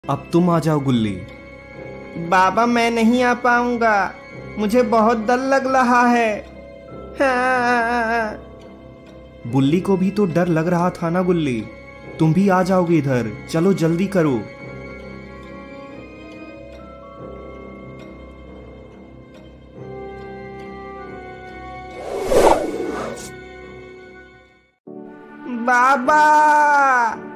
अब तुम आ जाओ गुल्ली। बाबा मैं नहीं आ पाऊंगा, मुझे बहुत डर लग रहा है। हाँ। बुल्ली को भी तो डर लग रहा था ना गुल्ली, तुम भी आ जाओगे इधर, चलो जल्दी करो। बाबा